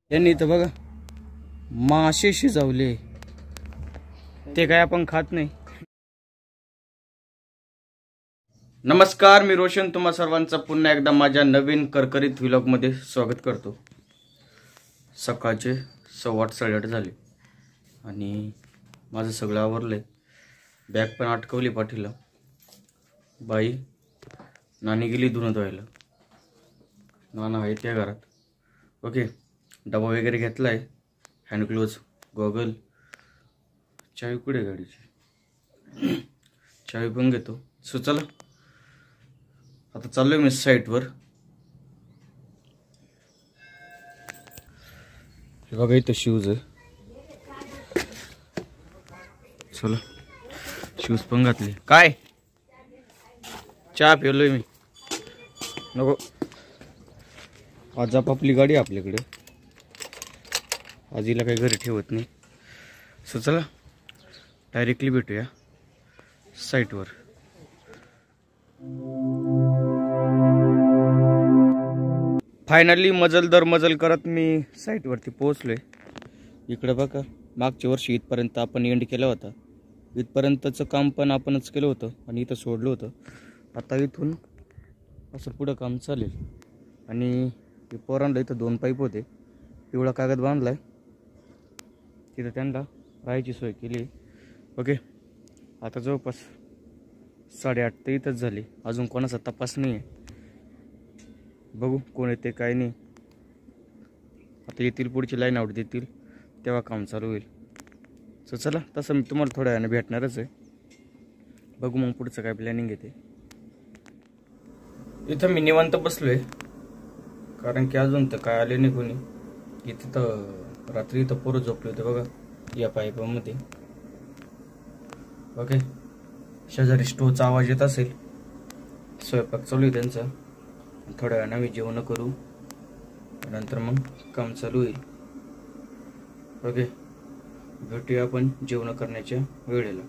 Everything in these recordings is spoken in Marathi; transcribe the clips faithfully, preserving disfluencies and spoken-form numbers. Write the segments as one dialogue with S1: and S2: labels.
S1: यांनी तर बघा मासे शिजवले, ते काय आपण खात नाही. नमस्कार, मी रोशन तुम्हा सर्वांचं पुन्हा एकदा माझ्या नवीन करकरीत व्लॉग मध्ये स्वागत करतो. सकाळचे सव्वा आठ साडेआठ झाले आणि माझं सगळं आवरलंय. बॅग पण अटकवली पाठीला. बाई नानी गेली धुणं धुवायला, नाना आहे त्या घरात. ओके, डबा वगैरे घेतला आहे, हँड ग्लोव्ज, गॉगल. चावी कुठे गाडीची? चावी पण घेतो. सो चला आता चाललोय मी साईटवर. हे बघा इथं शूज आहे. चला शूज पण घातले. काय चहा पिलोय मी. नको, आज आपली गाडी आपल्याकडे, आजीला काही घरी ठेवत नाही. सो चला डायरेक्टली भेटूया साईटवर. फायनली मजल दर मजल करत मी साईटवरती पोहोचलोय. इकडे बघा, मागच्या वर्षी इथपर्यंत आपण एंड केला होता. इथपर्यंतचं काम पण आपणच केलं होतं आणि इथं सोडलं होतं. आता इथून असं पुढं काम चालेल. आणि पोरांना इथं दोन पाईप होते, पिवळा कागद बांधलाय, तिथं त्यांना राहायची सोय केली. ओके, आता जवळपास साडेआठ ते इथंच झाली. अजून कोणाचा तपास नाही आहे. बघू कोण येते काय नाही. आता येतील, पुढची लाईन आउट देतील तेव्हा काम चालू होईल. सो चला, तसं मी तुम्हाला थोड्या वेळाने भेटणारच आहे. बघू मग पुढचं काय प्लॅनिंग येते. इथं मी निवांत बसलोय, कारण की अजून तर काय आले नाही कोणी. इथं तर रात्री इथं पोरं झोपले होते बघा या पाईपामध्ये. ओके, शेजारी स्टोवचा आवाज येत असेल. स्वयंपाक चालू आहे त्यांचा. थोड्या वेळाने आम्ही जेवण करू, नंतर मग काम चालू होईल. ओके, भेटूया आपण जेवण करण्याच्या वेळेला.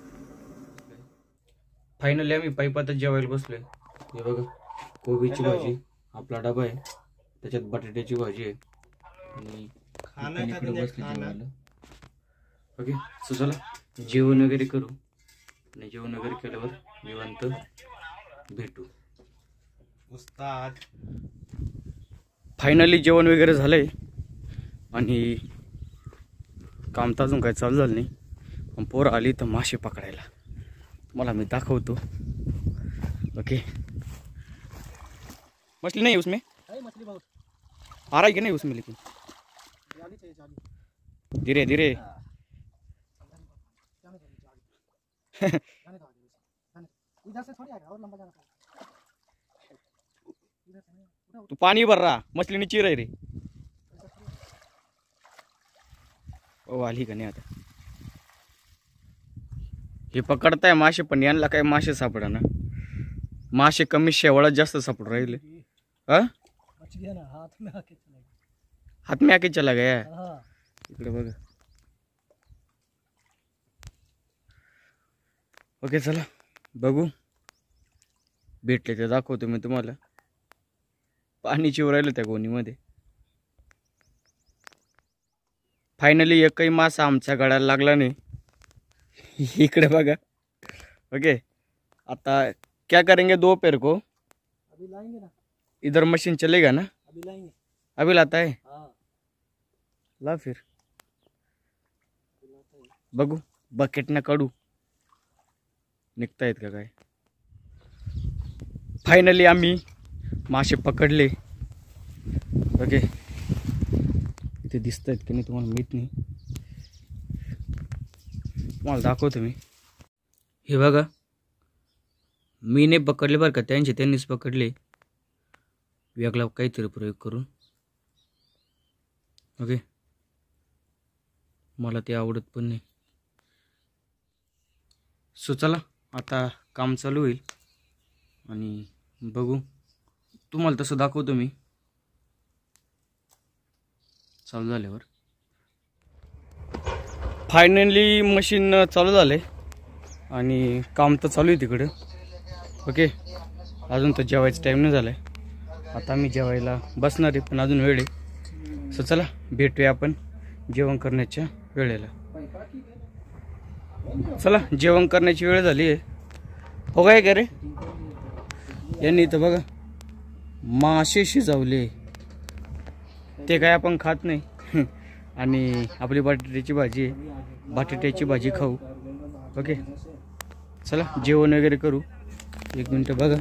S1: फायनली आम्ही पाईपातच जेवायला बसलोय. हे बघा, कोबीची भाजी, आपला डबा आहे, त्याच्यात बटाट्याची भाजी आहे आणि इकडे बसले जेवायला. ओके, सो चला जेवण वगैरे करू आणि जेवण वगैरे केल्यावर निवांत भेटू. फायनली जेवण वगैरे झालंय आणि काम तर अजून काय चालू झालं नाही. पण पोरं आली तर मासे पकडायला, मला मी दाखवतो. ओके, मछली नहीं है उसमें? मछली बहुत आ रहा है कि नहीं उसमें, लेकिन धीरे धीरे. तू पानी भर रहा, मछली नीचे रह रे. ओ आली का नाही आता. हे पकडताय मासे, पण यांना काय मासे सापडा ना. मासे कमी, शेवाळात जास्त सापडून राहिले. हाथ में आके चला गया. इकडे बघा. ओके, चला बघू, भेटले ते दाखवतो मी तुम्हाला. पाणी चिव राहिलं त्या गोणीमध्ये. फायनली एकही मासा आमच्या गळ्याला लागला नाही. इकडे बघा. ओके, आता क्या करेंगे दोपहर को? अभी लाएंगे ना, इधर मशीन चलेगा ना? अभी लाएंगे. अभी लाता है? हाँ. ला फिर बघू, बकेट ना काढू, निघतायत का काय. फायनली आम्ही मासे पकडले. ओके, इथे दिसत आहेत की नाही तुम्हाला माहीत नाही, तुम्हाला दाखवतो मी. हे बघा, मी नाही पकडले बरं का, त्यांचे त्यांनीच पकडले, वेगळा काहीतरी प्रयोग करून. ओके, मला ते आवडत पण नाही. सो चला आता काम चालू होईल आणि बघू, तुम्हाला तसं दाखवतो मी चालू झाल्यावर. फायनली मशीन चालू झाले आणि काम तर चालू आहे तिकडं. ओके, अजून तर जेवायचा टाईम नाही झाला आहे. आता मी जेवायला बसणार आहे, पण अजून वेळ आहे. सो चला भेटूया आपण जेवण करण्याच्या वेळेला. चला जेवण करण्याची वेळ झाली आहे. हो काय का रे यांनी इथं बघा मासे शिजवले, ते काय आपण खात नाही. आणि आपली बटाट्याची भाजी आहे, बटाट्याची भाजी खाऊ. ओके चला जेवण वगैरे करू. एक मिनिट बघा.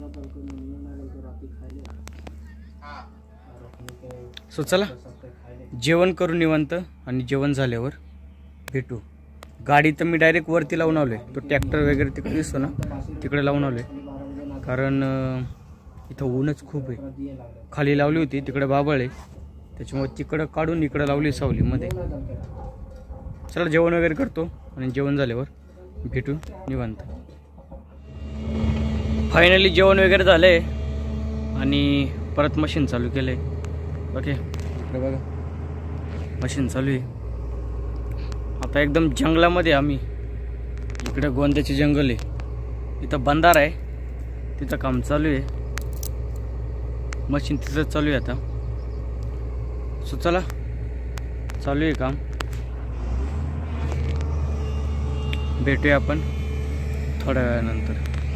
S1: सो चला जेवण करू निवांत आणि जेवण झाल्यावर भेटू. गाडी तर मी डायरेक्ट वरती लावून आलोय, तो ट्रॅक्टर वगैरे तिकडे दिसतो ना तिकडे लावून आलोय, कारण इथं ऊनच खूप आहे. खाली लावली होती तिकडे बाबळ आहे, त्याच्यामुळे तिकडं काढून इकडं लावली सावलीमध्ये. चला जेवण वगैरे करतो आणि जेवण झाल्यावर भेटू निवांत. फायनली जेवण वगैरे झालंय आणि परत मशीन चालू केलंय. ओके इकडे बघा मशीन चालू आहे. आता एकदम जंगलामध्ये आम्ही, इकडे गोंद्याचे जंगल आहे, इथं बंधार आहे, तिथं काम चालू आहे. मशीन तिथं चालू आहे आता. सो चला चालू आहे काम, भेटूया आपण थोड्या वेळानंतर.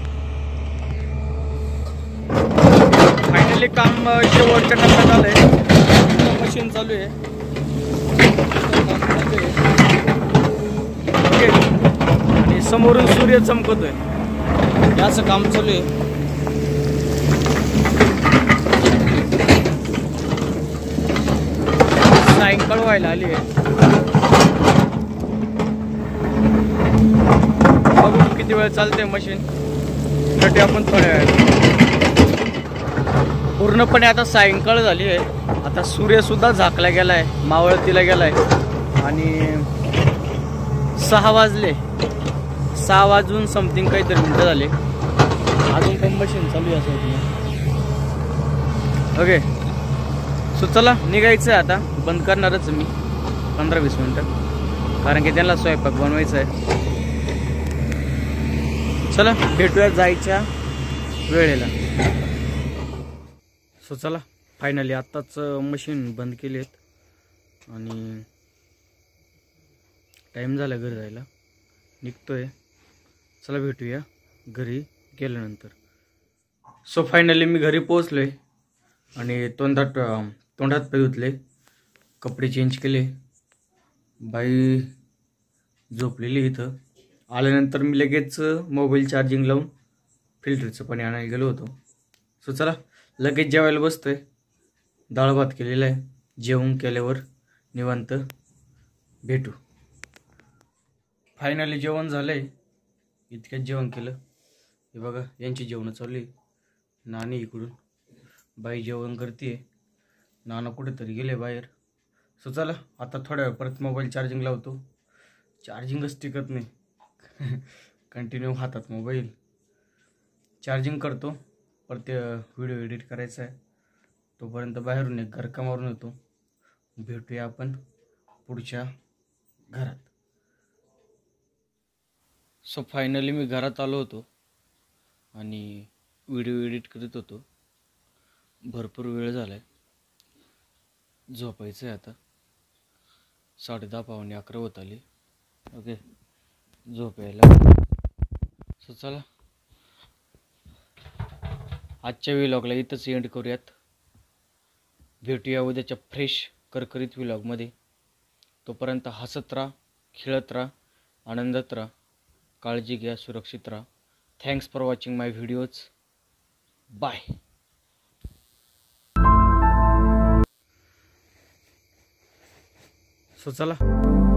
S1: फायनली काम शेवटच्या टप्प्यात आलंय. मशीन चालू आहे, ओके आणि समोरून सूर्य चमकतोय, याचं काम चालू आहे. सायंकाळ व्हायला आली आहे. बघू किती वेळ चालते मशीन, साठी आपण थोड्या वेळ. पूर्णपणे आता सायंकाळ झाली आहे. आता सूर्य सुद्धा झाकला गेलाय, मावळतीला गेलाय आणि सहा वाजले, सहा वाजून समथिंग काहीतरी मिनिटं झाले, अजून पण मशीन चालू आहे असं होती. ओके सो चला निघायचं आहे आता. बंद करणारच मी पंधरा वीस मिनिटं, कारण की त्यांना स्वयंपाक बनवायचा आहे. चला भेटूया जायच्या वेळेला. सो चला फायनली आत्ताच मशीन बंद केली आहेत आणि टाईम झाला घरी जायला, निघतोय. चला भेटूया घरी गेल्यानंतर. सो फायनली मी घरी पोहोचलोय आणि तोंडात तोंडात पाय धुतले, कपडे चेंज केले. बाई झोपलेली इथं. आल्यानंतर मी लगेच मोबाईल चार्जिंग लावून फिल्टरचं पाणी आणायला गेलो होतो. सो चला लगेच जेवायला बसतोय. डाळ भात केलेला आहे, जेवण केल्यावर निवांत भेटू. फायनली जेवण झालंय, इतक्यात जेवण केलं. हे बघा यांची जेवण चालू आहे. नानी इकडून, बाई जेवण करते, नाना कुठेतरी गेले बाहेर. सो चला आता थोड्या वेळ परत मोबाईल चार्जिंग लावतो. चार्जिंगच टिकत नाही, कंटिन्यू हातात मोबाईल. चार्जिंग करतो, परत व्हिडिओ एडिट करायचा आहे. तोपर्यंत बाहेरून एक घरका मारून येतो. भेटूया आपण पुढच्या घरात. सो फायनली मी घरात आलो होतो आणि व्हिडिओ एडिट करत होतो. भरपूर वेळ झाला आहे, झोपायचं आहे आता. साडे दहा पावणे अकरा होत आली. ओके झोप यायला. सो चला आजच्या व्लॉगला इथंच एंड करूयात. भेटूया उद्याच्या फ्रेश करकरीत व्लॉगमध्ये. तोपर्यंत हसत राहा, खेळत राहा, आनंदात राहा, काळजी घ्या, सुरक्षित राहा. Thanks for watching my videos. Bye. So चला